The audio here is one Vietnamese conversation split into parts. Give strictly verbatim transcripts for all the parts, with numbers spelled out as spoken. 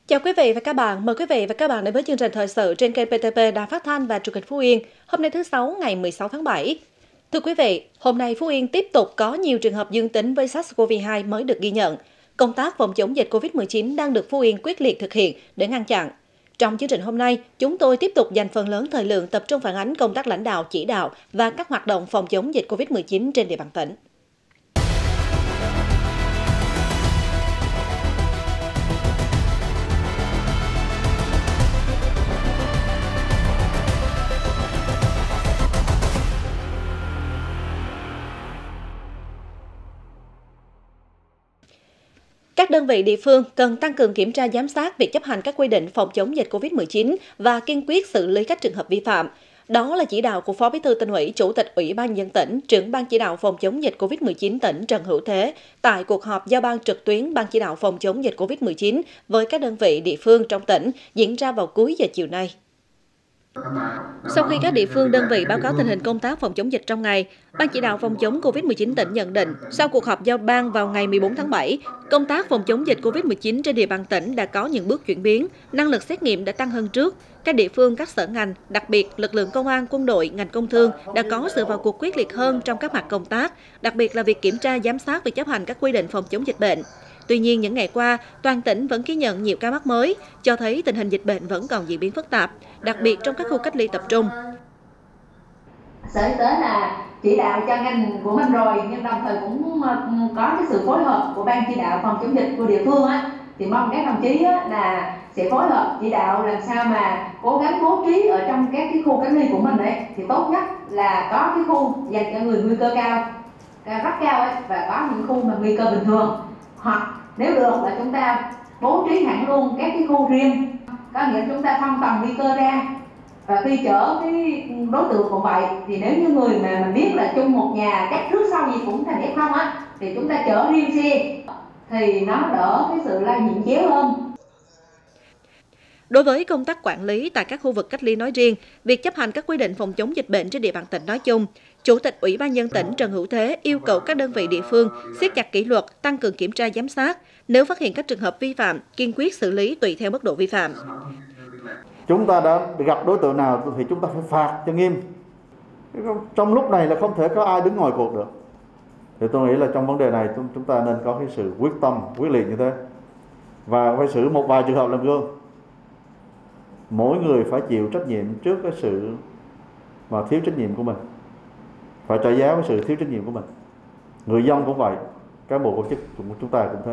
Chào quý vị và các bạn, mời quý vị và các bạn đến với chương trình thời sự trên kênh pê tê pê Đài Phát thanh và Truyền hình Phú Yên. Hôm nay thứ Sáu ngày mười sáu tháng bảy. Thưa quý vị, hôm nay Phú Yên tiếp tục có nhiều trường hợp dương tính với SARS-xê o vê hai mới được ghi nhận. Công tác phòng chống dịch Covid mười chín đang được Phú Yên quyết liệt thực hiện để ngăn chặn. Trong chương trình hôm nay, chúng tôi tiếp tục dành phần lớn thời lượng tập trung phản ánh công tác lãnh đạo, chỉ đạo và các hoạt động phòng chống dịch Covid mười chín trên địa bàn tỉnh. Các đơn vị địa phương cần tăng cường kiểm tra giám sát việc chấp hành các quy định phòng chống dịch Covid mười chín và kiên quyết xử lý các trường hợp vi phạm. Đó là chỉ đạo của Phó Bí thư Tỉnh ủy, Chủ tịch Ủy ban nhân dân tỉnh, trưởng ban chỉ đạo phòng chống dịch Covid mười chín tỉnh Trần Hữu Thế tại cuộc họp giao ban trực tuyến ban chỉ đạo phòng chống dịch Covid mười chín với các đơn vị địa phương trong tỉnh diễn ra vào cuối giờ chiều nay. Sau khi các địa phương đơn vị báo cáo tình hình công tác phòng chống dịch trong ngày, Ban chỉ đạo phòng chống Covid mười chín tỉnh nhận định, sau cuộc họp giao ban vào ngày mười bốn tháng bảy, công tác phòng chống dịch Covid mười chín trên địa bàn tỉnh đã có những bước chuyển biến, năng lực xét nghiệm đã tăng hơn trước. Các địa phương, các sở ngành, đặc biệt lực lượng công an, quân đội, ngành công thương đã có sự vào cuộc quyết liệt hơn trong các mặt công tác, đặc biệt là việc kiểm tra giám sát việc chấp hành các quy định phòng chống dịch bệnh. Tuy nhiên, những ngày qua, toàn tỉnh vẫn ghi nhận nhiều ca mắc mới, cho thấy tình hình dịch bệnh vẫn còn diễn biến phức tạp, đặc biệt trong các khu cách ly tập trung. Sở Y tế là chỉ đạo cho ngành của mình rồi, nhưng đồng thời cũng có cái sự phối hợp của ban chỉ đạo phòng chống dịch của địa phương á, thì mong các đồng chí á, là sẽ phối hợp chỉ đạo làm sao mà cố gắng bố trí ở trong các cái khu cách ly của mình đấy, thì tốt nhất là có cái khu dành cho người nguy cơ cao, rất cao ấy, và có những khu mà nguy cơ bình thường, hoặc nếu được là chúng ta bố trí hẳn luôn các cái khu riêng, có nghĩa là chúng ta phân tầng nguy cơ ra, và khi chở cái đối tượng cũng vậy, thì nếu như người mà mình biết là chung một nhà cách trước sau gì cũng thành ép không á, thì chúng ta chở riêng xe thì nó đỡ cái sự lây nhiễm chéo hơn. Đối với công tác quản lý tại các khu vực cách ly nói riêng, việc chấp hành các quy định phòng chống dịch bệnh trên địa bàn tỉnh nói chung, Chủ tịch Ủy ban nhân dân tỉnh Trần Hữu Thế yêu cầu các đơn vị địa phương siết chặt kỷ luật, tăng cường kiểm tra giám sát. Nếu phát hiện các trường hợp vi phạm, kiên quyết xử lý tùy theo mức độ vi phạm. Chúng ta đã gặp đối tượng nào thì chúng ta phải phạt cho nghiêm. Trong lúc này là không thể có ai đứng ngoài cuộc được. Thì tôi nghĩ là trong vấn đề này chúng ta nên có cái sự quyết tâm, quyết liệt như thế. Và phải xử một vài trường hợp làm gương. Mỗi người phải chịu trách nhiệm trước cái sự mà thiếu trách nhiệm của mình. Phải trả giá với sự thiếu trách nhiệm của mình. Người dân cũng vậy, cán bộ công chức của chúng ta cũng thế.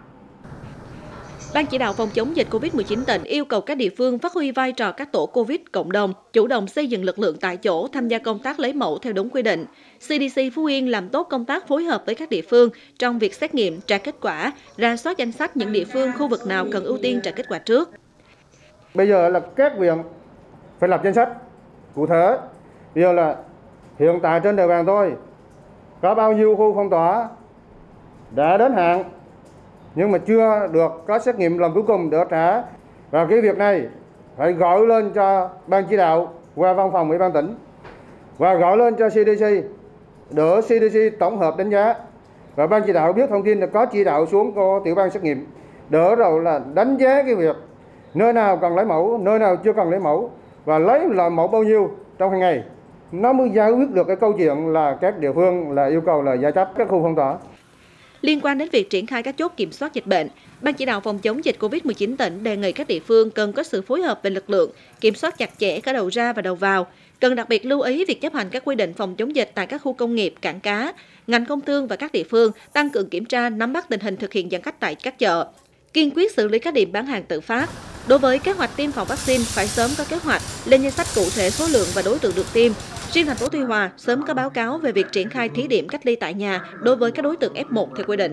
Ban chỉ đạo phòng chống dịch Covid mười chín tỉnh yêu cầu các địa phương phát huy vai trò các tổ Covid cộng đồng, chủ động xây dựng lực lượng tại chỗ, tham gia công tác lấy mẫu theo đúng quy định. xê đê xê Phú Yên làm tốt công tác phối hợp với các địa phương trong việc xét nghiệm, trả kết quả, rà soát danh sách những địa phương, khu vực nào cần ưu tiên trả kết quả trước. Bây giờ là các huyện phải lập danh sách cụ thể. Bây giờ là hiện tại trên địa bàn tôi có bao nhiêu khu phong tỏa đã đến hạn nhưng mà chưa được có xét nghiệm lần cuối cùng để trả, và cái việc này phải gọi lên cho ban chỉ đạo qua văn phòng ủy ban tỉnh và gọi lên cho xê đê xê để xê đê xê tổng hợp đánh giá, và ban chỉ đạo biết thông tin là có chỉ đạo xuống của tiểu ban xét nghiệm đỡ rồi là đánh giá cái việc nơi nào cần lấy mẫu, nơi nào chưa cần lấy mẫu và lấy loại mẫu bao nhiêu trong hàng ngày, nó mới giải quyết được cái câu chuyện là các địa phương là yêu cầu là giải chấp các khu phong tỏa. Liên quan đến việc triển khai các chốt kiểm soát dịch bệnh, Ban chỉ đạo phòng chống dịch Covid mười chín tỉnh đề nghị các địa phương cần có sự phối hợp về lực lượng, kiểm soát chặt chẽ cả đầu ra và đầu vào, cần đặc biệt lưu ý việc chấp hành các quy định phòng chống dịch tại các khu công nghiệp, cảng cá. Ngành công thương và các địa phương tăng cường kiểm tra, nắm bắt tình hình thực hiện giãn cách tại các chợ, kiên quyết xử lý các điểm bán hàng tự phát. Đối với kế hoạch tiêm phòng vaccine phải sớm có kế hoạch, lên danh sách cụ thể số lượng và đối tượng được tiêm. Riêng thành phố Tuy Hòa sớm có báo cáo về việc triển khai thí điểm cách ly tại nhà đối với các đối tượng ép một theo quy định.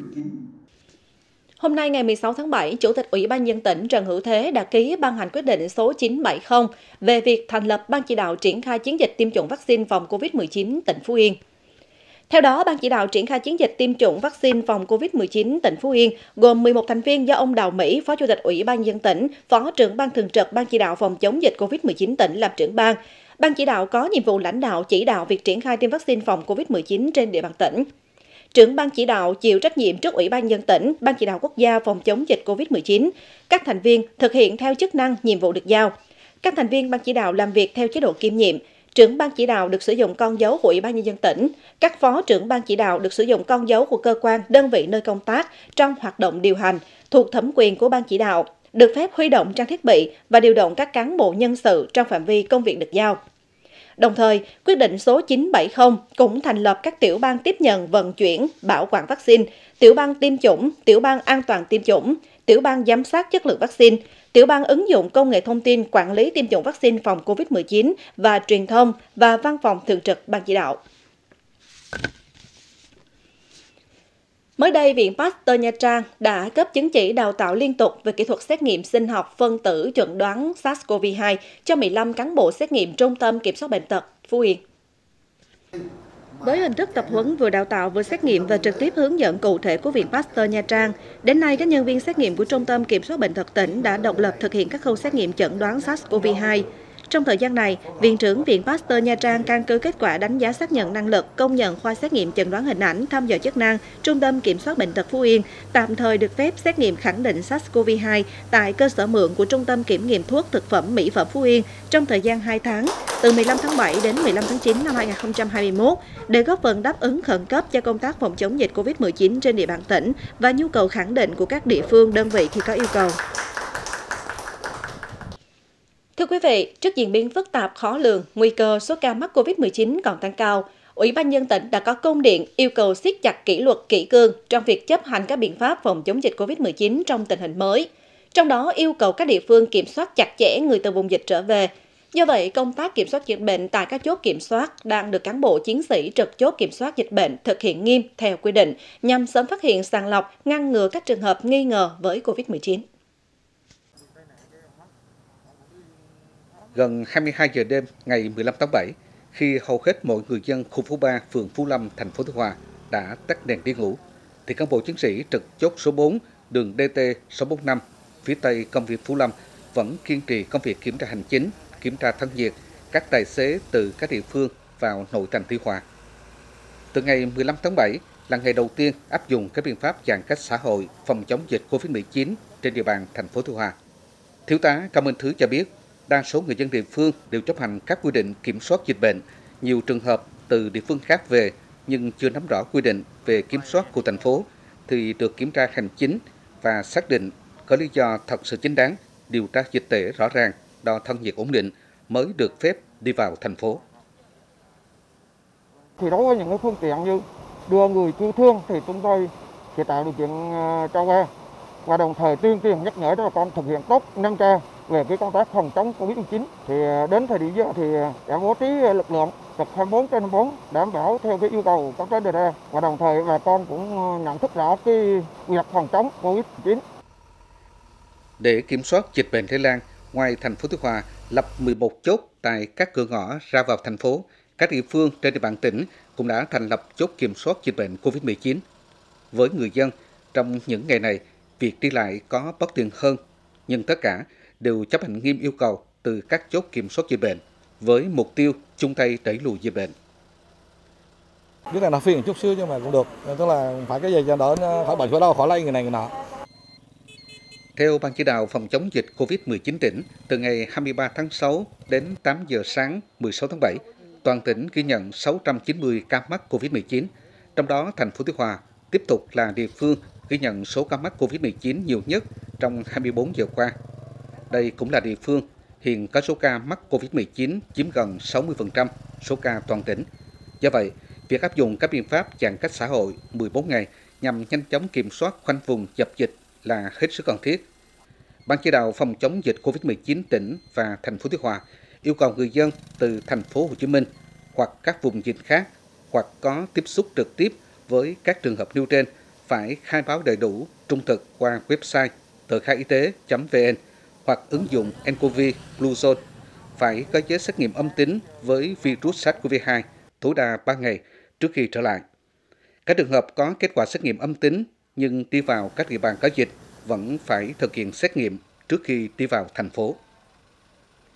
Hôm nay ngày mười sáu tháng bảy, Chủ tịch Ủy ban nhân dân tỉnh Trần Hữu Thế đã ký ban hành quyết định số chín trăm bảy mươi về việc thành lập Ban chỉ đạo triển khai chiến dịch tiêm chủng vaccine phòng Covid mười chín tỉnh Phú Yên. Theo đó, Ban chỉ đạo triển khai chiến dịch tiêm chủng vaccine phòng Covid mười chín tỉnh Phú Yên gồm mười một thành viên do ông Đào Mỹ, Phó Chủ tịch Ủy ban nhân dân tỉnh, Phó trưởng Ban thường trực Ban chỉ đạo phòng chống dịch Covid mười chín tỉnh làm trưởng ban. Ban chỉ đạo có nhiệm vụ lãnh đạo chỉ đạo việc triển khai tiêm vaccine phòng Covid mười chín trên địa bàn tỉnh. trưởng ban chỉ đạo chịu trách nhiệm trước Ủy ban nhân dân tỉnh, Ban chỉ đạo quốc gia phòng chống dịch Covid mười chín. Các thành viên thực hiện theo chức năng, nhiệm vụ được giao. Các thành viên ban chỉ đạo làm việc theo chế độ kiêm nhiệm. Trưởng ban chỉ đạo được sử dụng con dấu của Ủy ban nhân dân tỉnh. Các phó trưởng ban chỉ đạo được sử dụng con dấu của cơ quan, đơn vị nơi công tác trong hoạt động điều hành thuộc thẩm quyền của ban chỉ đạo, được phép huy động trang thiết bị và điều động các cán bộ nhân sự trong phạm vi công việc được giao. Đồng thời, quyết định số chín trăm bảy mươi cũng thành lập các tiểu ban tiếp nhận, vận chuyển, bảo quản vaccine, tiểu ban tiêm chủng, tiểu ban an toàn tiêm chủng, tiểu ban giám sát chất lượng vaccine, tiểu ban ứng dụng công nghệ thông tin quản lý tiêm chủng vaccine phòng Covid mười chín và truyền thông và văn phòng thường trực ban chỉ đạo. Mới đây, Viện Pasteur Nha Trang đã cấp chứng chỉ đào tạo liên tục về kỹ thuật xét nghiệm sinh học phân tử chẩn đoán SARS-xê o vê hai cho mười lăm cán bộ xét nghiệm Trung tâm Kiểm soát Bệnh tật Phú Yên. Với hình thức tập huấn vừa đào tạo vừa xét nghiệm và trực tiếp hướng dẫn cụ thể của Viện Pasteur Nha Trang, đến nay các nhân viên xét nghiệm của Trung tâm Kiểm soát Bệnh tật tỉnh đã độc lập thực hiện các khâu xét nghiệm chẩn đoán SARS-xê o vê hai. Trong thời gian này, Viện trưởng Viện Pasteur Nha Trang căn cứ kết quả đánh giá xác nhận năng lực, công nhận khoa xét nghiệm chẩn đoán hình ảnh thăm dò chức năng Trung tâm Kiểm soát Bệnh tật Phú Yên tạm thời được phép xét nghiệm khẳng định SARS-xê o vê hai tại cơ sở mượn của Trung tâm Kiểm nghiệm thuốc thực phẩm mỹ phẩm Phú Yên trong thời gian hai tháng, từ mười lăm tháng bảy đến mười lăm tháng chín năm hai nghìn không trăm hai mươi mốt, để góp phần đáp ứng khẩn cấp cho công tác phòng chống dịch Covid mười chín trên địa bàn tỉnh và nhu cầu khẳng định của các địa phương, đơn vị khi có yêu cầu. Thưa quý vị, trước diễn biến phức tạp khó lường, nguy cơ số ca mắc Covid mười chín còn tăng cao, Ủy ban nhân dân tỉnh đã có công điện yêu cầu siết chặt kỷ luật kỷ cương trong việc chấp hành các biện pháp phòng chống dịch Covid mười chín trong tình hình mới. Trong đó yêu cầu các địa phương kiểm soát chặt chẽ người từ vùng dịch trở về. Do vậy, công tác kiểm soát dịch bệnh tại các chốt kiểm soát đang được cán bộ chiến sĩ trực chốt kiểm soát dịch bệnh thực hiện nghiêm theo quy định nhằm sớm phát hiện, sàng lọc, ngăn ngừa các trường hợp nghi ngờ với Covid mười chín. Gần hai mươi hai giờ đêm ngày mười lăm tháng bảy, khi hầu hết mọi người dân khu phố ba, phường Phú Lâm, thành phố Tuy Hòa đã tắt đèn đi ngủ, thì cán bộ chiến sĩ trực chốt số bốn, đường D T sáu bốn năm, phía tây công viên Phú Lâm vẫn kiên trì công việc kiểm tra hành chính, kiểm tra thân nhiệt các tài xế từ các địa phương vào nội thành Tuy Hòa. Từ ngày mười lăm tháng bảy là ngày đầu tiên áp dụng các biện pháp giãn cách xã hội phòng chống dịch Covid mười chín trên địa bàn thành phố Tuy Hòa. Thiếu tá Cao Minh Thứ cho biết, đa số người dân địa phương đều chấp hành các quy định kiểm soát dịch bệnh. Nhiều trường hợp từ địa phương khác về nhưng chưa nắm rõ quy định về kiểm soát của thành phố thì được kiểm tra hành chính và xác định có lý do thật sự chính đáng, điều tra dịch tễ rõ ràng, đo thân nhiệt ổn định mới được phép đi vào thành phố. Thì đối với những cái phương tiện như đưa người cứu thương thì chúng tôi sẽ tạo điều kiện cho qua và đồng thời tuyên truyền nhắc nhở cho bà con thực hiện tốt năm K về cái công tác phòng chống Covid mười chín. Thì đến thời điểm giờ thì đã bố trí lực lượng trực hai mươi bốn trên hai mươi bốn đảm bảo theo cái yêu cầu các cái đề ra, và đồng thời bà con cũng nhận thức rõ cái việc phòng chống Covid mười chín. Để kiểm soát dịch bệnh lây lan, ngoài thành phố Tuy Hòa lập mười một chốt tại các cửa ngõ ra vào thành phố, các địa phương trên địa bàn tỉnh cũng đã thành lập chốt kiểm soát dịch bệnh Covid mười chín. Với người dân, trong những ngày này, việc đi lại có bất tiện hơn, nhưng tất cả đều chấp hành nghiêm yêu cầu từ các chốt kiểm soát dịch bệnh với mục tiêu chung tay đẩy lùi dịch bệnh. Biết là nó phiền chút xíu nhưng mà cũng được, tức là phải cái gì cho đỡ khỏi bệnh khỏi đau khỏi lây người này người nọ. Theo Ban chỉ đạo phòng chống dịch Covid mười chín tỉnh, từ ngày hai mươi ba tháng sáu đến tám giờ sáng mười sáu tháng bảy, toàn tỉnh ghi nhận sáu trăm chín mươi ca mắc Covid mười chín, trong đó thành phố Tuy Hòa tiếp tục là địa phương ghi nhận số ca mắc Covid mười chín nhiều nhất trong hai mươi bốn giờ qua. Đây cũng là địa phương hiện có số ca mắc Covid mười chín chiếm gần sáu mươi phần trăm số ca toàn tỉnh. Do vậy, việc áp dụng các biện pháp giãn cách xã hội mười bốn ngày nhằm nhanh chóng kiểm soát khoanh vùng dập dịch là hết sức cần thiết. Ban chỉ đạo phòng chống dịch Covid mười chín tỉnh và thành phố Tuy Hòa yêu cầu người dân từ thành phố Hồ Chí Minh hoặc các vùng dịch khác hoặc có tiếp xúc trực tiếp với các trường hợp nêu trên phải khai báo đầy đủ, trung thực qua website tờ khai y tế chấm vn hoặc ứng dụng nCoV Bluezone, phải có giấy xét nghiệm âm tính với virus SARS-xê o vê hai tối đa ba ngày trước khi trở lại. Các trường hợp có kết quả xét nghiệm âm tính nhưng đi vào các địa bàn có dịch vẫn phải thực hiện xét nghiệm trước khi đi vào thành phố.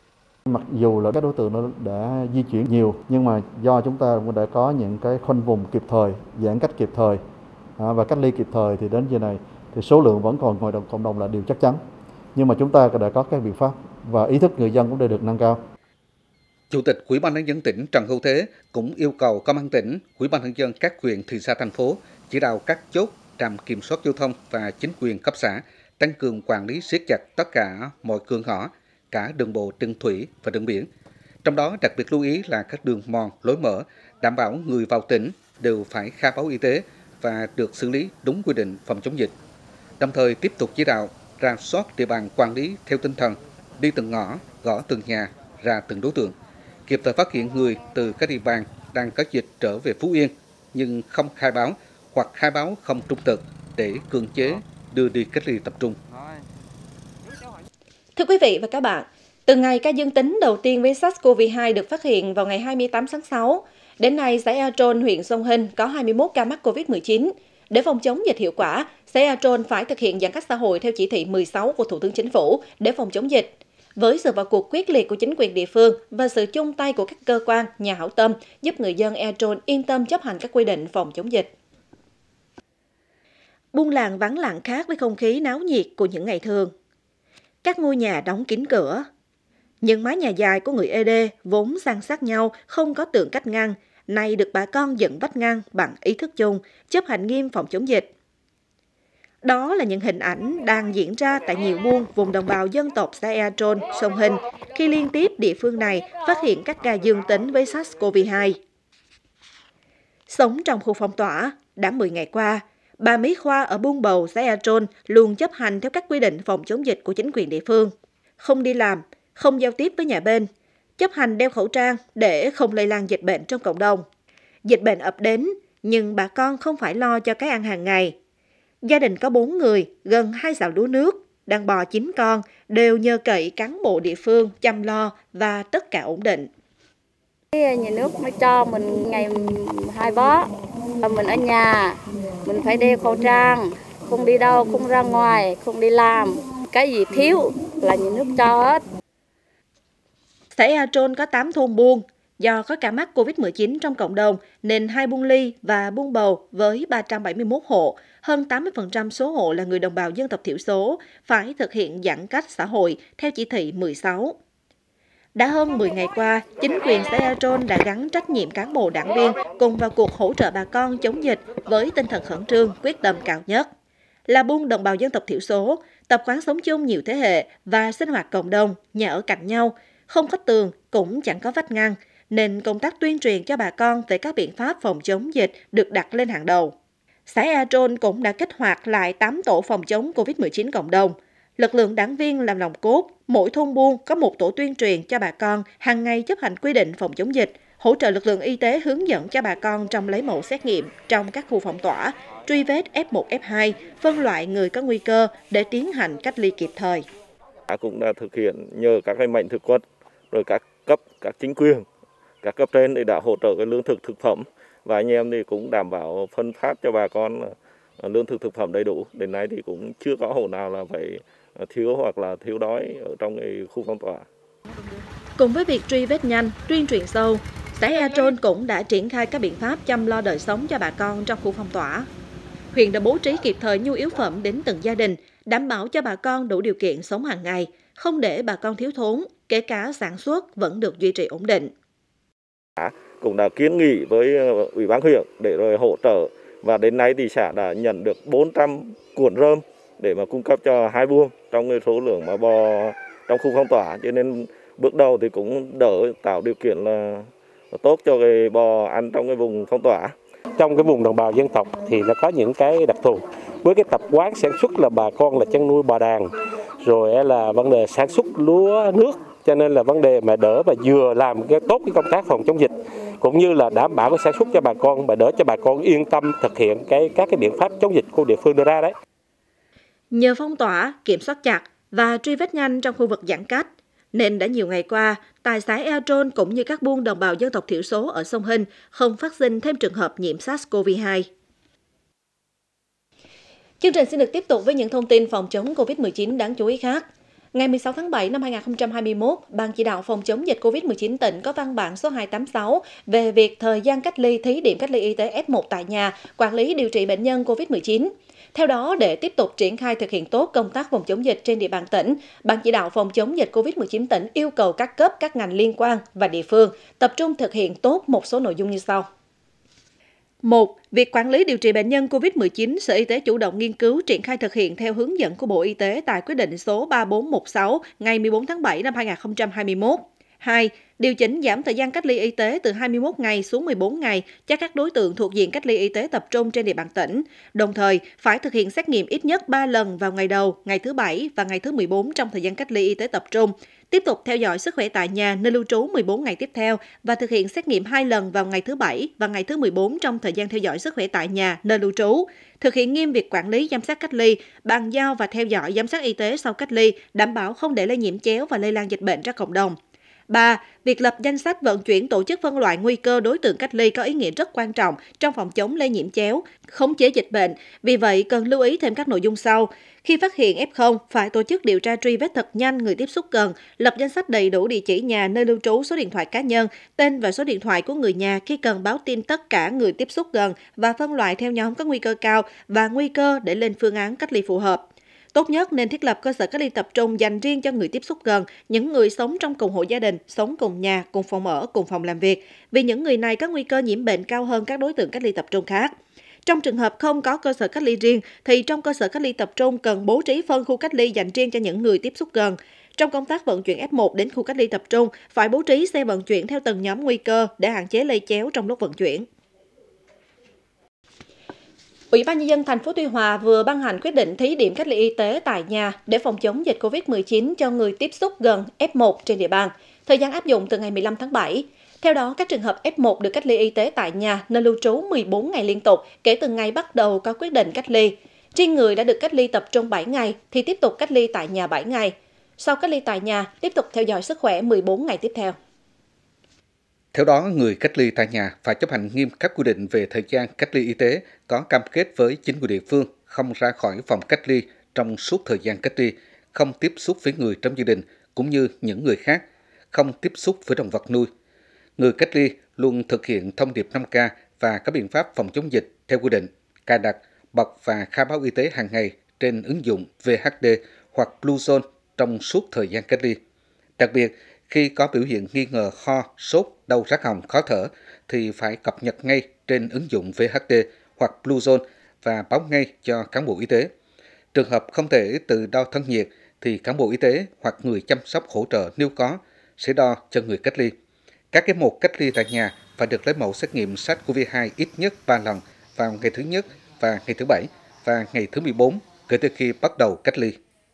Mặc dù là các đối tượng nó đã di chuyển nhiều, nhưng mà do chúng ta cũng đã có những cái khoanh vùng kịp thời, giãn cách kịp thời và cách ly kịp thời, thì đến giờ này thì số lượng vẫn còn ngoài cộng đồng là điều chắc chắn. Nhưng mà chúng ta đã có các biện pháp và ý thức người dân cũng đã được nâng cao. Chủ tịch Ủy ban nhân dân tỉnh Trần Hữu Thế cũng yêu cầu Công an tỉnh, Ủy ban nhân dân các huyện, thị xã, thành phố chỉ đạo các chốt, trạm kiểm soát giao thông và chính quyền cấp xã tăng cường quản lý siết chặt tất cả mọi cửa ngõ, cả đường bộ, đường thủy và đường biển. Trong đó đặc biệt lưu ý là các đường mòn, lối mở, đảm bảo người vào tỉnh đều phải khai báo y tế và được xử lý đúng quy định phòng chống dịch. Đồng thời tiếp tục chỉ đạo rà soát địa bàn quản lý theo tinh thần đi từng ngõ, gõ từng nhà, ra từng đối tượng, kịp thời phát hiện người từ các địa bàn đang có dịch trở về Phú Yên nhưng không khai báo hoặc khai báo không trung thực để cưỡng chế đưa đi cách ly tập trung. Thưa quý vị và các bạn, từ ngày ca dương tính đầu tiên với SARS-xê o vê hai được phát hiện vào ngày hai mươi tám tháng sáu, đến nay xã Ea Trôn, huyện Sông Hinh có hai mươi mốt ca mắc Covid mười chín. Để phòng chống dịch hiệu quả, xã Ea Trôn phải thực hiện giãn cách xã hội theo chỉ thị mười sáu của Thủ tướng Chính phủ để phòng chống dịch. Với sự vào cuộc quyết liệt của chính quyền địa phương và sự chung tay của các cơ quan, nhà hảo tâm, giúp người dân Ea Trôn yên tâm chấp hành các quy định phòng chống dịch. Buôn làng vắng lặng khác với không khí náo nhiệt của những ngày thường. Các ngôi nhà đóng kín cửa. Những mái nhà dài của người Ê Đê vốn san sát nhau, không có tường cách ngăn, nay được bà con dựng vách ngăn bằng ý thức chung, chấp hành nghiêm phòng chống dịch. Đó là những hình ảnh đang diễn ra tại nhiều buôn vùng đồng bào dân tộc xã Ea Trôn, Sông Hinh, khi liên tiếp địa phương này phát hiện các ca dương tính với SARS-xê o vê hai. Sống trong khu phong tỏa, đã mười ngày qua, bà Mỹ Khoa ở Buôn Bầu, xã Ea Trôn luôn chấp hành theo các quy định phòng chống dịch của chính quyền địa phương. Không đi làm, không giao tiếp với nhà bên, chấp hành đeo khẩu trang để không lây lan dịch bệnh trong cộng đồng. Dịch bệnh ập đến, nhưng bà con không phải lo cho cái ăn hàng ngày. Gia đình có bốn người, gần hai sào lúa nước, đàn bò chín con, đều nhờ cậy cán bộ địa phương chăm lo và tất cả ổn định. Nhà nước mới cho mình ngày hai bó, mình ở nhà, mình phải đeo khẩu trang, không đi đâu, không ra ngoài, không đi làm. Cái gì thiếu là nhà nước cho hết. Xã Ea Trôn có tám thôn buôn. Do có ca mắc Covid mười chín trong cộng đồng nên hai Buôn Ly và Buôn Bầu với ba trăm bảy mươi mốt hộ, hơn tám mươi phần trăm số hộ là người đồng bào dân tộc thiểu số, phải thực hiện giãn cách xã hội theo chỉ thị mười sáu. Đã hơn mười ngày qua, chính quyền xã Ea Trôn đã gắn trách nhiệm cán bộ đảng viên cùng vào cuộc hỗ trợ bà con chống dịch với tinh thần khẩn trương, quyết tâm cao nhất. Là buôn đồng bào dân tộc thiểu số, tập quán sống chung nhiều thế hệ và sinh hoạt cộng đồng, nhà ở cạnh nhau, không có tường cũng chẳng có vách ngăn, nên công tác tuyên truyền cho bà con về các biện pháp phòng chống dịch được đặt lên hàng đầu. Xã Ea Trôn cũng đã kích hoạt lại tám tổ phòng chống Covid mười chín cộng đồng. Lực lượng đảng viên làm nòng cốt, mỗi thôn buôn có một tổ tuyên truyền cho bà con hàng ngày chấp hành quy định phòng chống dịch, hỗ trợ lực lượng y tế hướng dẫn cho bà con trong lấy mẫu xét nghiệm trong các khu phong tỏa, truy vết F một, F hai, phân loại người có nguy cơ để tiến hành cách ly kịp thời. Cũng đã thực hiện nhờ các cái mạnh thực quất, rồi các cấp, các chính quyền, các cấp trên thì đã hỗ trợ cái lương thực thực phẩm, và anh em thì cũng đảm bảo phân phát cho bà con lương thực thực phẩm đầy đủ. Đến nay thì cũng chưa có hộ nào là phải thiếu hoặc là thiếu đói ở trong cái khu phong tỏa. Cùng với việc truy vết nhanh, tuyên truyền sâu, xã Ea Trôn cũng đã triển khai các biện pháp chăm lo đời sống cho bà con trong khu phong tỏa. Huyện đã bố trí kịp thời nhu yếu phẩm đến từng gia đình, đảm bảo cho bà con đủ điều kiện sống hàng ngày, không để bà con thiếu thốn, kể cả sản xuất vẫn được duy trì ổn định. Cũng đã kiến nghị với Ủy ban huyện để rồi hỗ trợ, và đến nay thì xã đã nhận được bốn trăm cuộn rơm để mà cung cấp cho hai buôn trong cái số lượng mà bò trong khu phong tỏa, cho nên bước đầu thì cũng đỡ, tạo điều kiện là tốt cho cái bò ăn trong cái vùng phong tỏa. Trong cái vùng đồng bào dân tộc thì nó có những cái đặc thù, với cái tập quán sản xuất là bà con là chăn nuôi bò đàn, rồi là vấn đề sản xuất lúa nước, cho nên là vấn đề mà đỡ và vừa làm cái tốt cái công tác phòng chống dịch, cũng như là đảm bảo cái sản xuất cho bà con và đỡ cho bà con yên tâm thực hiện cái các cái biện pháp chống dịch của địa phương đưa ra đấy. Nhờ phong tỏa, kiểm soát chặt và truy vết nhanh trong khu vực giãn cách, nên đã nhiều ngày qua, tại xã Ea Trôn cũng như các buôn đồng bào dân tộc thiểu số ở Sông Hinh không phát sinh thêm trường hợp nhiễm SARS-xê o vê hai. Chương trình xin được tiếp tục với những thông tin phòng chống Covid mười chín đáng chú ý khác. Ngày mười sáu tháng bảy năm hai nghìn không trăm hai mươi mốt, Ban chỉ đạo phòng chống dịch Covid mười chín tỉnh có văn bản số hai tám sáu về việc thời gian cách ly thí điểm cách ly y tế F một tại nhà, quản lý điều trị bệnh nhân Covid mười chín. Theo đó, để tiếp tục triển khai thực hiện tốt công tác phòng chống dịch trên địa bàn tỉnh, Ban chỉ đạo phòng chống dịch Covid mười chín tỉnh yêu cầu các cấp, các ngành liên quan và địa phương tập trung thực hiện tốt một số nội dung như sau. một. Việc quản lý điều trị bệnh nhân Covid mười chín, Sở Y tế chủ động nghiên cứu triển khai thực hiện theo hướng dẫn của Bộ Y tế tại quyết định số ba bốn một sáu ngày mười bốn tháng bảy năm hai nghìn không trăm hai mươi mốt. hai. Điều chỉnh giảm thời gian cách ly y tế từ hai mươi mốt ngày xuống mười bốn ngày cho các đối tượng thuộc diện cách ly y tế tập trung trên địa bàn tỉnh. Đồng thời, phải thực hiện xét nghiệm ít nhất ba lần vào ngày đầu, ngày thứ bảy và ngày thứ mười bốn trong thời gian cách ly y tế tập trung. Tiếp tục theo dõi sức khỏe tại nhà nơi lưu trú mười bốn ngày tiếp theo và thực hiện xét nghiệm hai lần vào ngày thứ bảy và ngày thứ mười bốn trong thời gian theo dõi sức khỏe tại nhà nơi lưu trú. Thực hiện nghiêm việc quản lý giám sát cách ly, bàn giao và theo dõi giám sát y tế sau cách ly, đảm bảo không để lây nhiễm chéo và lây lan dịch bệnh ra cộng đồng. ba. Việc lập danh sách vận chuyển tổ chức phân loại nguy cơ đối tượng cách ly có ý nghĩa rất quan trọng trong phòng chống lây nhiễm chéo, khống chế dịch bệnh. Vì vậy, cần lưu ý thêm các nội dung sau. Khi phát hiện ép không, phải tổ chức điều tra truy vết thật nhanh người tiếp xúc gần, lập danh sách đầy đủ địa chỉ nhà, nơi lưu trú, số điện thoại cá nhân, tên và số điện thoại của người nhà khi cần báo tin tất cả người tiếp xúc gần và phân loại theo nhóm có nguy cơ cao và nguy cơ để lên phương án cách ly phù hợp. Tốt nhất nên thiết lập cơ sở cách ly tập trung dành riêng cho người tiếp xúc gần, những người sống trong cùng hộ gia đình, sống cùng nhà, cùng phòng ở, cùng phòng làm việc, vì những người này có nguy cơ nhiễm bệnh cao hơn các đối tượng cách ly tập trung khác. Trong trường hợp không có cơ sở cách ly riêng, thì trong cơ sở cách ly tập trung cần bố trí phân khu cách ly dành riêng cho những người tiếp xúc gần. Trong công tác vận chuyển ép một đến khu cách ly tập trung, phải bố trí xe vận chuyển theo từng nhóm nguy cơ để hạn chế lây chéo trong lúc vận chuyển. Ủy ban Nhân dân thành phố Tuy Hòa vừa ban hành quyết định thí điểm cách ly y tế tại nhà để phòng chống dịch Covid mười chín cho người tiếp xúc gần ép một trên địa bàn. Thời gian áp dụng từ ngày mười lăm tháng bảy. Theo đó, các trường hợp ép một được cách ly y tế tại nhà nơi lưu trú mười bốn ngày liên tục kể từ ngày bắt đầu có quyết định cách ly. Riêng người đã được cách ly tập trung bảy ngày thì tiếp tục cách ly tại nhà bảy ngày. Sau cách ly tại nhà, tiếp tục theo dõi sức khỏe mười bốn ngày tiếp theo. Theo đó, người cách ly tại nhà phải chấp hành nghiêm các quy định về thời gian cách ly y tế, có cam kết với chính quyền địa phương không ra khỏi phòng cách ly trong suốt thời gian cách ly, không tiếp xúc với người trong gia đình cũng như những người khác, không tiếp xúc với động vật nuôi. Người cách ly luôn thực hiện thông điệp năm K và các biện pháp phòng chống dịch theo quy định, cài đặt, bật và khai báo y tế hàng ngày trên ứng dụng vê hát đê hoặc Bluezone trong suốt thời gian cách ly. Đặc biệt, khi có biểu hiện nghi ngờ ho, sốt, đau rát họng, khó thở thì phải cập nhật ngay trên ứng dụng vê hát đê hoặc Bluezone và báo ngay cho cán bộ y tế. Trường hợp không thể tự đo thân nhiệt thì cán bộ y tế hoặc người chăm sóc hỗ trợ nếu có sẽ đo cho người cách ly. Các ép một cách ly tại nhà phải được lấy mẫu xét nghiệm SARS-xê o vê hai ít nhất ba lần vào ngày thứ nhất và ngày thứ bảy và ngày thứ mười bốn kể từ khi bắt đầu cách ly.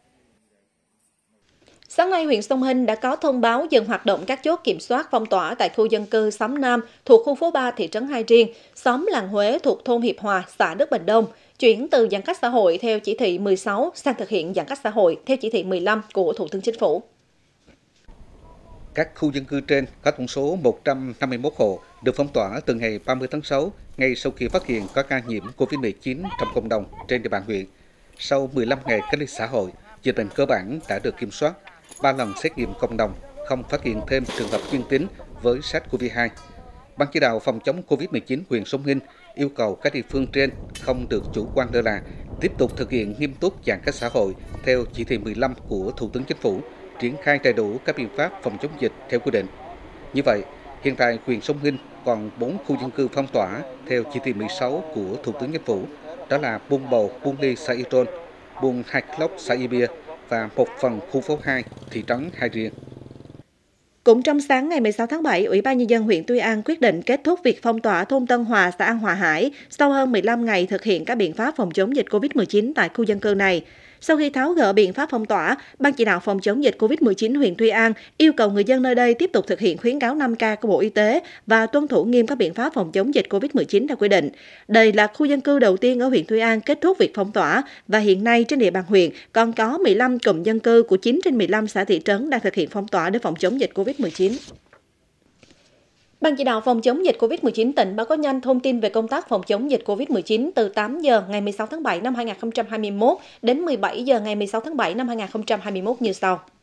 Sáng nay, huyện Sông Hinh đã có thông báo dừng hoạt động các chốt kiểm soát phong tỏa tại khu dân cư xóm Nam thuộc khu phố ba thị trấn Hai Riêng, xóm Làng Huế thuộc thôn Hiệp Hòa, xã Đức Bình Đông, chuyển từ giãn cách xã hội theo chỉ thị mười sáu sang thực hiện giãn cách xã hội theo chỉ thị mười lăm của Thủ tướng Chính phủ. Các khu dân cư trên có tổng số một trăm năm mươi mốt hộ được phong tỏa từ ngày ba mươi tháng sáu, ngay sau khi phát hiện có ca nhiễm Covid mười chín trong cộng đồng trên địa bàn huyện. Sau mười lăm ngày cách ly xã hội, dịch bệnh cơ bản đã được kiểm soát, ba lần xét nghiệm cộng đồng, không phát hiện thêm trường hợp dương tính với SARS-xê o vê hai. Ban chỉ đạo phòng chống Covid mười chín huyện Sông Hinh yêu cầu các địa phương trên không được chủ quan lơ là, tiếp tục thực hiện nghiêm túc giãn cách xã hội theo chỉ thị mười lăm của Thủ tướng Chính phủ, triển khai đầy đủ các biện pháp phòng chống dịch theo quy định. Như vậy, hiện tại huyện Sông Hinh còn bốn khu dân cư phong tỏa theo chỉ thị mười sáu của Thủ tướng Chính phủ, đó là Buôn Bầu, Buôn Ly, xã Y Trôn, Buôn Hai Clóc, xã Y Bia và một phần khu phố hai, thị trấn Hai Riêng. Cũng trong sáng ngày mười sáu tháng bảy, Ủy ban Nhân dân huyện Tuy An quyết định kết thúc việc phong tỏa thôn Tân Hòa, xã An Hòa Hải sau hơn mười lăm ngày thực hiện các biện pháp phòng chống dịch Covid mười chín tại khu dân cư này. Sau khi tháo gỡ biện pháp phong tỏa, Ban chỉ đạo phòng chống dịch Covid mười chín huyện Tuy An yêu cầu người dân nơi đây tiếp tục thực hiện khuyến cáo năm K của Bộ Y tế và tuân thủ nghiêm các biện pháp phòng chống dịch Covid mười chín theo quy định. Đây là khu dân cư đầu tiên ở huyện Tuy An kết thúc việc phong tỏa và hiện nay trên địa bàn huyện còn có mười lăm cụm dân cư của chín trên mười lăm xã thị trấn đang thực hiện phong tỏa để phòng chống dịch Covid mười chín. Ban chỉ đạo phòng chống dịch Covid mười chín tỉnh báo cáo nhanh thông tin về công tác phòng chống dịch Covid mười chín từ tám giờ ngày mười sáu tháng bảy năm hai nghìn không trăm hai mươi mốt đến mười bảy giờ ngày mười sáu tháng bảy năm hai nghìn không trăm hai mươi mốt như sau.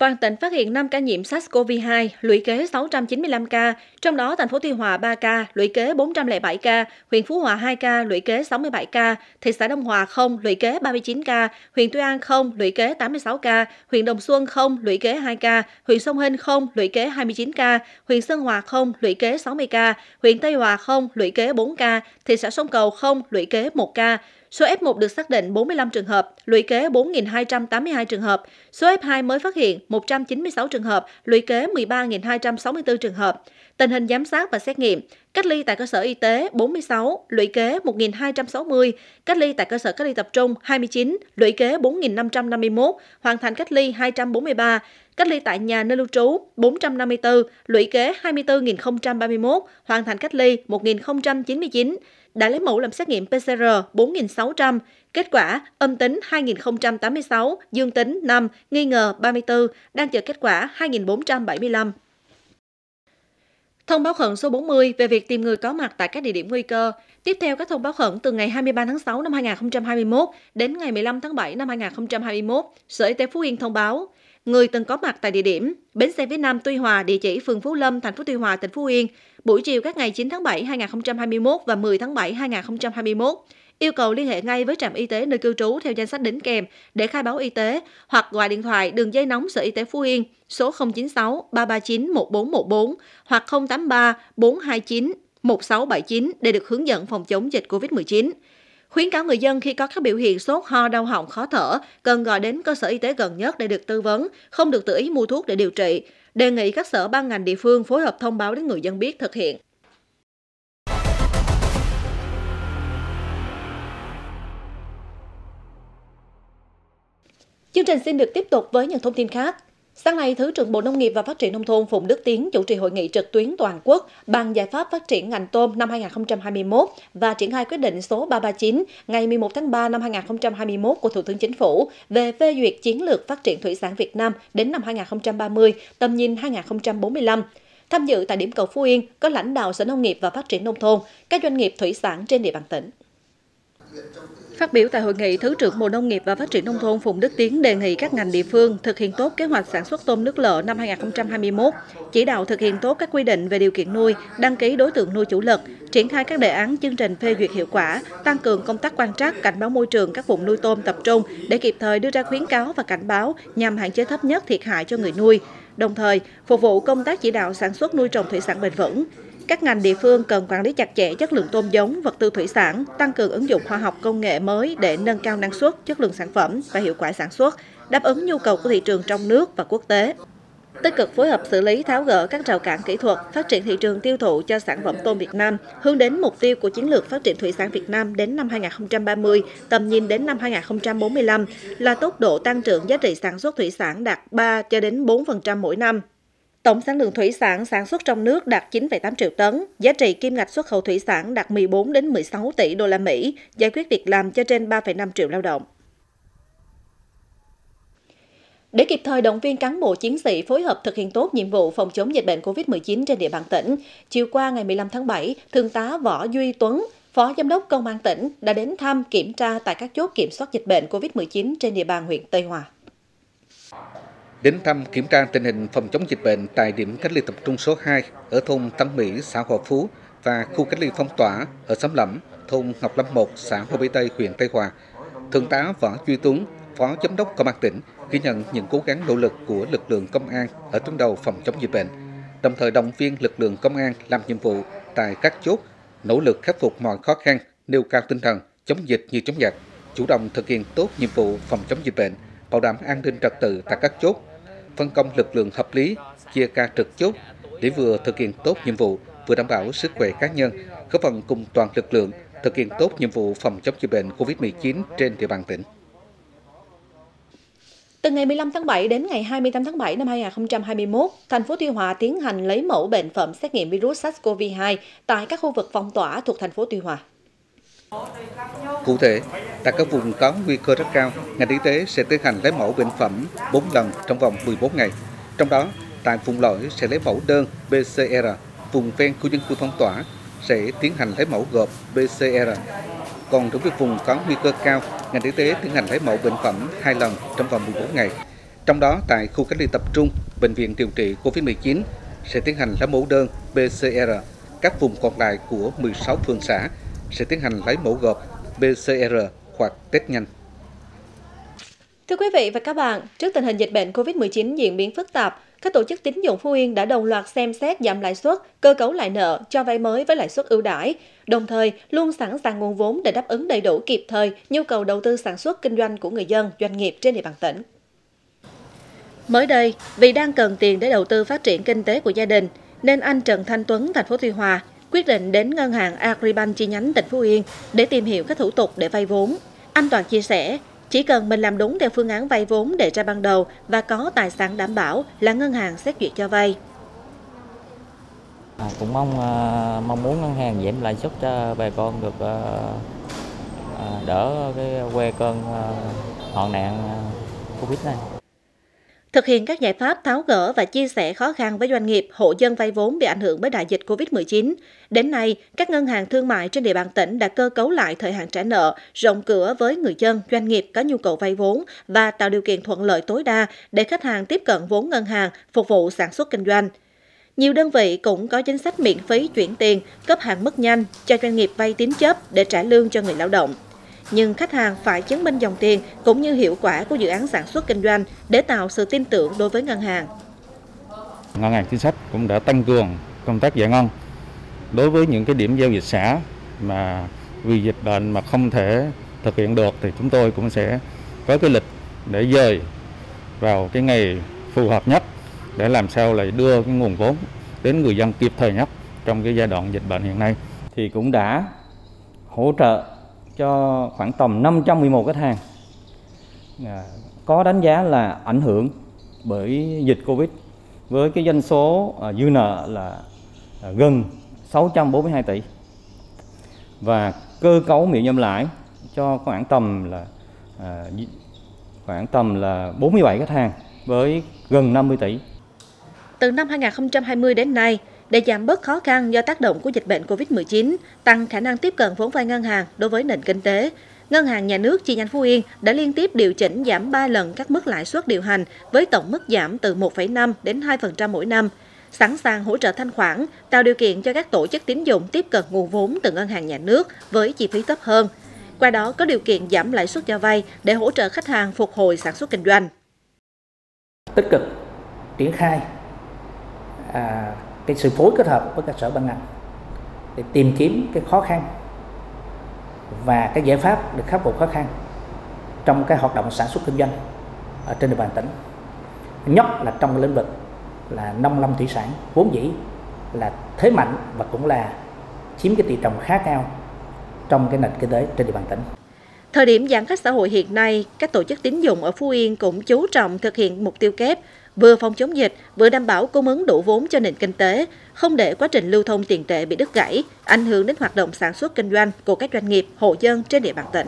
Toàn tỉnh phát hiện năm ca nhiễm SARS-xê o vê hai, lũy kế sáu trăm chín mươi lăm ca, trong đó thành phố Tuy Hòa ba ca, lũy kế bốn trăm lẻ bảy ca, huyện Phú Hòa hai ca, lũy kế sáu mươi bảy ca, thị xã Đông Hòa không, lũy kế ba mươi chín ca, huyện Tuy An không, lũy kế tám mươi sáu ca, huyện Đồng Xuân không, lũy kế hai ca, huyện Sông Hinh không, lũy kế hai mươi chín ca, huyện Sơn Hòa không, lũy kế sáu mươi ca, huyện Tây Hòa không, lũy kế bốn ca, thị xã Sông Cầu không, lũy kế một ca. Số ép một được xác định bốn mươi lăm trường hợp, lũy kế bốn nghìn hai trăm tám mươi hai trường hợp. Số ép hai mới phát hiện một trăm chín mươi sáu trường hợp, lũy kế mười ba nghìn hai trăm sáu mươi tư trường hợp. Tình hình giám sát và xét nghiệm, cách ly tại cơ sở y tế bốn mươi sáu, lũy kế một nghìn hai trăm sáu mươi, cách ly tại cơ sở cách ly tập trung hai mươi chín, lũy kế bốn nghìn năm trăm năm mươi mốt, hoàn thành cách ly hai trăm bốn mươi ba, cách ly tại nhà nơi lưu trú bốn trăm năm mươi tư, lũy kế hai mươi tư nghìn không trăm ba mươi mốt, hoàn thành cách ly một nghìn không trăm chín mươi chín. Đã lấy mẫu làm xét nghiệm pê xê rờ bốn nghìn sáu trăm, kết quả âm tính hai nghìn không trăm tám mươi sáu, dương tính năm, nghi ngờ ba mươi tư, đang chờ kết quả hai nghìn bốn trăm bảy mươi lăm. Thông báo khẩn số bốn mươi về việc tìm người có mặt tại các địa điểm nguy cơ. Tiếp theo các thông báo khẩn từ ngày hai mươi ba tháng sáu năm hai nghìn không trăm hai mươi mốt đến ngày mười lăm tháng bảy năm hai nghìn không trăm hai mươi mốt, Sở Y tế Phú Yên thông báo người từng có mặt tại địa điểm bến xe phía Nam Tuy Hòa, địa chỉ phường Phú Lâm, thành phố Tuy Hòa, tỉnh Phú Yên, buổi chiều các ngày chín tháng bảy năm hai nghìn không trăm hai mươi mốt và mười tháng bảy năm hai nghìn không trăm hai mươi mốt. Yêu cầu liên hệ ngay với trạm y tế nơi cư trú theo danh sách đính kèm để khai báo y tế hoặc gọi điện thoại đường dây nóng Sở Y tế Phú Yên số không chín sáu ba ba chín một bốn một bốn hoặc không tám ba bốn hai chín một sáu bảy chín để được hướng dẫn phòng chống dịch covid mười chín. Khuyến cáo người dân khi có các biểu hiện sốt, ho, đau họng, khó thở, cần gọi đến cơ sở y tế gần nhất để được tư vấn, không được tự ý mua thuốc để điều trị. Đề nghị các sở ban ngành địa phương phối hợp thông báo đến người dân biết thực hiện. Chương trình xin được tiếp tục với những thông tin khác. Sáng nay, Thứ trưởng Bộ Nông nghiệp và Phát triển Nông thôn Phùng Đức Tiến chủ trì hội nghị trực tuyến toàn quốc bàn giải pháp phát triển ngành tôm năm hai nghìn không trăm hai mươi mốt và triển khai quyết định số ba ba chín ngày mười một tháng ba năm hai nghìn không trăm hai mươi mốt của Thủ tướng Chính phủ về phê duyệt chiến lược phát triển thủy sản Việt Nam đến năm hai nghìn không trăm ba mươi, tầm nhìn hai nghìn không trăm bốn mươi lăm. Tham dự tại điểm cầu Phú Yên có lãnh đạo Sở Nông nghiệp và Phát triển Nông thôn, các doanh nghiệp thủy sản trên địa bàn tỉnh. Phát biểu tại hội nghị, Thứ trưởng Bộ Nông nghiệp và Phát triển Nông thôn Phùng Đức Tiến đề nghị các ngành địa phương thực hiện tốt kế hoạch sản xuất tôm nước lợ năm hai nghìn không trăm hai mươi mốt, chỉ đạo thực hiện tốt các quy định về điều kiện nuôi, đăng ký đối tượng nuôi chủ lực, triển khai các đề án chương trình phê duyệt hiệu quả, tăng cường công tác quan trắc, cảnh báo môi trường các vùng nuôi tôm tập trung để kịp thời đưa ra khuyến cáo và cảnh báo nhằm hạn chế thấp nhất thiệt hại cho người nuôi, đồng thời phục vụ công tác chỉ đạo sản xuất nuôi trồng thủy sản bền vững. Các ngành địa phương cần quản lý chặt chẽ chất lượng tôm giống, vật tư thủy sản, tăng cường ứng dụng khoa học công nghệ mới để nâng cao năng suất, chất lượng sản phẩm và hiệu quả sản xuất, đáp ứng nhu cầu của thị trường trong nước và quốc tế. Tích cực phối hợp xử lý tháo gỡ các rào cản kỹ thuật, phát triển thị trường tiêu thụ cho sản phẩm tôm Việt Nam, hướng đến mục tiêu của chiến lược phát triển thủy sản Việt Nam đến năm hai nghìn không trăm ba mươi, tầm nhìn đến năm hai nghìn không trăm bốn mươi lăm là tốc độ tăng trưởng giá trị sản xuất thủy sản đạt ba cho đến bốn phần trăm mỗi năm. Tổng sản lượng thủy sản sản xuất trong nước đạt chín phẩy tám triệu tấn, giá trị kim ngạch xuất khẩu thủy sản đạt mười bốn đến mười sáu tỷ đô la Mỹ, giải quyết việc làm cho trên ba phẩy năm triệu lao động. Để kịp thời động viên cán bộ chiến sĩ phối hợp thực hiện tốt nhiệm vụ phòng chống dịch bệnh covid mười chín trên địa bàn tỉnh, chiều qua ngày mười lăm tháng bảy, Thượng tá Võ Duy Tuấn, Phó Giám đốc Công an tỉnh đã đến thăm kiểm tra tại các chốt kiểm soát dịch bệnh covid mười chín trên địa bàn huyện Tây Hòa. Đến thăm kiểm tra tình hình phòng chống dịch bệnh tại điểm cách ly tập trung số hai ở thôn Tân Mỹ, xã Hòa Phú và khu cách ly phong tỏa ở xóm Lẫm, thôn Ngọc Lâm một, xã Hòa Mỹ Tây, huyện Tây Hòa, Thượng tá Võ Duy Tuấn, Phó Giám đốc Công an tỉnh ghi nhận những cố gắng nỗ lực của lực lượng công an ở tuyến đầu phòng chống dịch bệnh, đồng thời động viên lực lượng công an làm nhiệm vụ tại các chốt, nỗ lực khắc phục mọi khó khăn, nêu cao tinh thần chống dịch như chống giặc, chủ động thực hiện tốt nhiệm vụ phòng chống dịch bệnh, bảo đảm an ninh trật tự tại các chốt, phân công lực lượng hợp lý, chia ca trực chốt để vừa thực hiện tốt nhiệm vụ, vừa đảm bảo sức khỏe cá nhân, góp phần cùng toàn lực lượng thực hiện tốt nhiệm vụ phòng chống dịch bệnh covid mười chín trên địa bàn tỉnh. Từ ngày mười lăm tháng bảy đến ngày hai mươi tám tháng bảy năm hai nghìn không trăm hai mươi mốt, thành phố Tuy Hòa tiến hành lấy mẫu bệnh phẩm xét nghiệm virus SARS-xê o vê hai tại các khu vực phong tỏa thuộc thành phố Tuy Hòa. Cụ thể, tại các vùng có nguy cơ rất cao, ngành y tế sẽ tiến hành lấy mẫu bệnh phẩm bốn lần trong vòng mười bốn ngày. Trong đó, tại vùng lõi sẽ lấy mẫu đơn pê xê rờ, vùng ven khu dân cư phong tỏa sẽ tiến hành lấy mẫu gộp pê xê rờ. Còn đối với vùng có nguy cơ cao, ngành y tế tiến hành lấy mẫu bệnh phẩm hai lần trong vòng mười bốn ngày. Trong đó, tại khu cách ly tập trung, bệnh viện điều trị Covid mười chín sẽ tiến hành lấy mẫu đơn pê xê rờ. Các vùng còn lại của mười sáu phường xã sẽ tiến hành lấy mẫu gộp pê xê rờ hoặc test nhanh. Thưa quý vị và các bạn, trước tình hình dịch bệnh Covid mười chín diễn biến phức tạp, các tổ chức tín dụng Phú Yên đã đồng loạt xem xét giảm lãi suất, cơ cấu lại nợ, cho vay mới với lãi suất ưu đãi, đồng thời luôn sẵn sàng nguồn vốn để đáp ứng đầy đủ kịp thời nhu cầu đầu tư sản xuất kinh doanh của người dân, doanh nghiệp trên địa bàn tỉnh. Mới đây, vì đang cần tiền để đầu tư phát triển kinh tế của gia đình, nên anh Trần Thanh Tuấn, thành phố Tuy Hòa, quyết định đến ngân hàng Agribank chi nhánh tỉnh Phú Yên để tìm hiểu các thủ tục để vay vốn. Anh Toàn chia sẻ, chỉ cần mình làm đúng theo phương án vay vốn đề ra ban đầu và có tài sản đảm bảo là ngân hàng xét duyệt cho vay. À, cũng mong uh, mong muốn ngân hàng giảm lãi suất cho bà con được uh, uh, đỡ cái que cơn uh, hoạn nạn uh, Covid này. Thực hiện các giải pháp tháo gỡ và chia sẻ khó khăn với doanh nghiệp, hộ dân vay vốn bị ảnh hưởng bởi đại dịch Covid mười chín. Đến nay, các ngân hàng thương mại trên địa bàn tỉnh đã cơ cấu lại thời hạn trả nợ, rộng cửa với người dân, doanh nghiệp có nhu cầu vay vốn và tạo điều kiện thuận lợi tối đa để khách hàng tiếp cận vốn ngân hàng phục vụ sản xuất kinh doanh. Nhiều đơn vị cũng có chính sách miễn phí chuyển tiền, cấp hạn mức nhanh cho doanh nghiệp vay tín chấp để trả lương cho người lao động. Nhưng khách hàng phải chứng minh dòng tiền cũng như hiệu quả của dự án sản xuất kinh doanh để tạo sự tin tưởng đối với ngân hàng. Ngân hàng chính sách cũng đã tăng cường công tác giải ngân đối với những cái điểm giao dịch xã mà vì dịch bệnh mà không thể thực hiện được thì chúng tôi cũng sẽ có cái lịch để dời vào cái ngày phù hợp nhất để làm sao lại đưa cái nguồn vốn đến người dân kịp thời nhất trong cái giai đoạn dịch bệnh hiện nay. Thì cũng đã hỗ trợ cho khoảng tầm năm trăm mười một khách hàng có đánh giá là ảnh hưởng bởi dịch Covid với cái doanh số dư nợ là gần sáu trăm bốn mươi hai tỷ và cơ cấu miễn giảm lãi cho khoảng tầm là khoảng tầm là bốn mươi bảy khách hàng với gần năm mươi tỷ. Từ năm hai nghìn không trăm hai mươi đến nay, để giảm bớt khó khăn do tác động của dịch bệnh Covid mười chín, tăng khả năng tiếp cận vốn vay ngân hàng đối với nền kinh tế, Ngân hàng Nhà nước chi nhánh Phú Yên đã liên tiếp điều chỉnh giảm ba lần các mức lãi suất điều hành với tổng mức giảm từ một phẩy năm đến hai phần trăm mỗi năm, sẵn sàng hỗ trợ thanh khoản, tạo điều kiện cho các tổ chức tín dụng tiếp cận nguồn vốn từ Ngân hàng Nhà nước với chi phí thấp hơn. Qua đó có điều kiện giảm lãi suất cho vay để hỗ trợ khách hàng phục hồi sản xuất kinh doanh. Tích cực triển khai à, cái sự phối kết hợp với các sở ban ngành để tìm kiếm cái khó khăn và cái giải pháp để khắc phục khó khăn trong cái hoạt động sản xuất kinh doanh ở trên địa bàn tỉnh, nhất là trong lĩnh vực là nông lâm thủy sản vốn dĩ là thế mạnh và cũng là chiếm cái tỷ trọng khá cao trong cái nền kinh tế trên địa bàn tỉnh. Thời điểm giãn cách xã hội hiện nay, các tổ chức tín dụng ở Phú Yên cũng chú trọng thực hiện mục tiêu kép vừa phòng chống dịch, vừa đảm bảo cung ứng đủ vốn cho nền kinh tế, không để quá trình lưu thông tiền tệ bị đứt gãy, ảnh hưởng đến hoạt động sản xuất kinh doanh của các doanh nghiệp, hộ dân trên địa bàn tỉnh.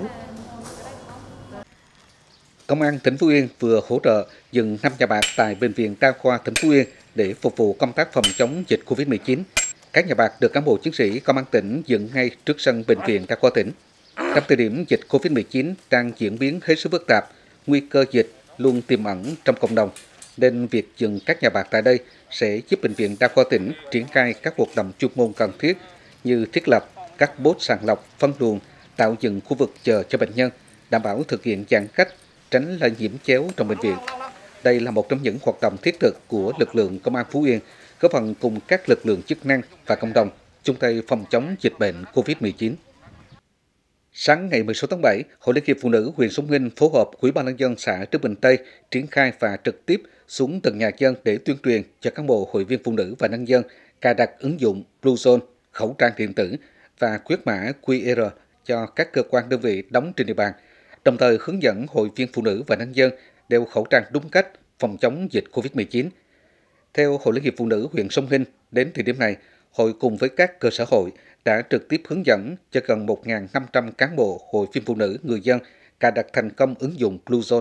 Công an tỉnh Phú Yên vừa hỗ trợ dừng năm nhà bạc tại Bệnh viện Đa khoa tỉnh Phú Yên để phục vụ công tác phòng chống dịch Covid mười chín. Các nhà bạc được cán bộ chiến sĩ Công an tỉnh dựng ngay trước sân Bệnh viện Đa khoa tỉnh. Trong thời điểm dịch Covid mười chín đang diễn biến hết sức phức tạp, nguy cơ dịch luôn tiềm ẩn trong cộng đồng, nên việc dừng các nhà bạc tại đây sẽ giúp Bệnh viện Đa khoa tỉnh triển khai các hoạt động chuyên môn cần thiết như thiết lập các bốt sàng lọc, phân luồng, tạo dựng khu vực chờ cho bệnh nhân, đảm bảo thực hiện giãn cách, tránh lây nhiễm chéo trong bệnh viện. Đây là một trong những hoạt động thiết thực của lực lượng Công an Phú Yên, góp phần cùng các lực lượng chức năng và cộng đồng chung tay phòng chống dịch bệnh Covid mười chín. Sáng ngày mười sáu tháng bảy, Hội Liên hiệp Phụ nữ huyện Sông Hinh phối hợp Ủy ban nhân dân xã Trấn Bình Tây triển khai và trực tiếp xuống từng nhà dân để tuyên truyền cho cán bộ hội viên phụ nữ và nhân dân cài đặt ứng dụng Bluezone, khẩu trang điện tử và quét mã quy rờ cho các cơ quan đơn vị đóng trên địa bàn, đồng thời hướng dẫn hội viên phụ nữ và nhân dân đeo khẩu trang đúng cách phòng chống dịch Covid mười chín. Theo Hội Liên hiệp Phụ nữ huyện Sông Hinh, đến thời điểm này, hội cùng với các cơ sở hội đã trực tiếp hướng dẫn cho gần một nghìn năm trăm cán bộ hội viên phụ nữ, người dân cài đặt thành công ứng dụng Bluezone.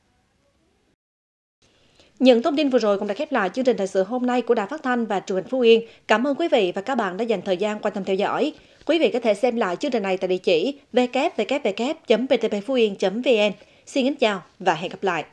Những thông tin vừa rồi cũng đã khép lại chương trình thời sự hôm nay của Đài Phát thanh và Truyền hình Phú Yên. Cảm ơn quý vị và các bạn đã dành thời gian quan tâm theo dõi. Quý vị có thể xem lại chương trình này tại địa chỉ w w w chấm p t p phuyen chấm v n. Xin kính chào và hẹn gặp lại.